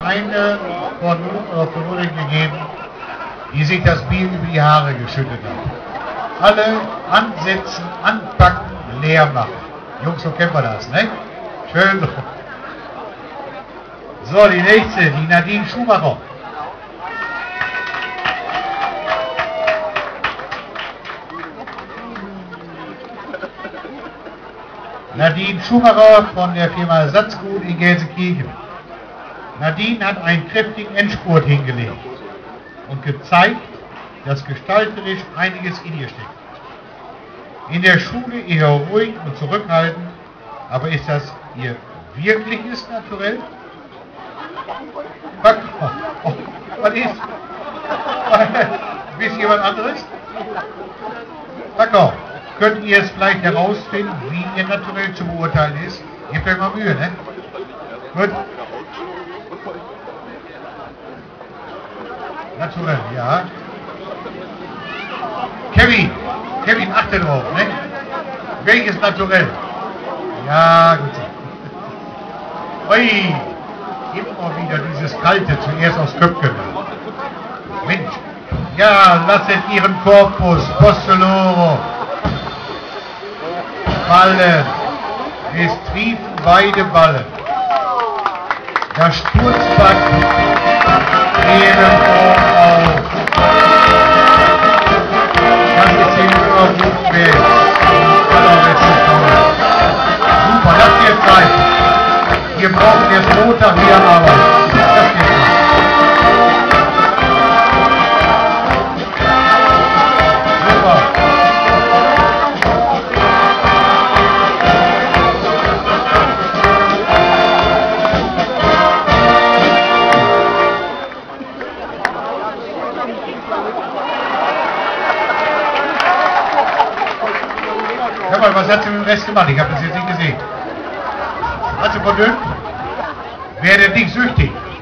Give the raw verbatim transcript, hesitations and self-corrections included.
Eine von Vermutung gegeben, die sich das Bier über die Haare geschüttet hat. Alle ansetzen, anpacken, leer machen. Jungs, so kennen wir das, ne? Schön so. So, die nächste, die Nadine Schumacher. Nadine Schumacher von der Firma Satzgut in Gelsenkirchen. Nadine hat einen kräftigen Endspurt hingelegt und gezeigt, dass gestalterisch einiges in ihr steckt. In der Schule eher ruhig und zurückhaltend, aber ist das ihr wirkliches Naturell? Oh, was ist? Wisst ihr was anderes? D'accord. Könnt ihr es vielleicht herausfinden, wie ihr Naturell zu beurteilen ist? Gebt euch mal Mühe, ne? Gut. Naturell, ja. Kevin, Kevin, achte drauf, ne? Welches Naturell? Ja, gut. Ui, immer wieder dieses Kalte, zuerst aus Köpken. Mensch, ja, lasset ihren Korpus, Postoloro, ballen, es triefen beide Ballen. Das Sturzband neben auf. Das ist hier nur gut weg. Super, das geht rein. Wir brauchen jetzt Montag wieder Arbeit. Das geht rein. Super. Hör mal, was hat sie mit dem Rest gemacht? Ich habe das jetzt nicht gesehen. Hat sie verdünnt? Werdet nicht süchtig.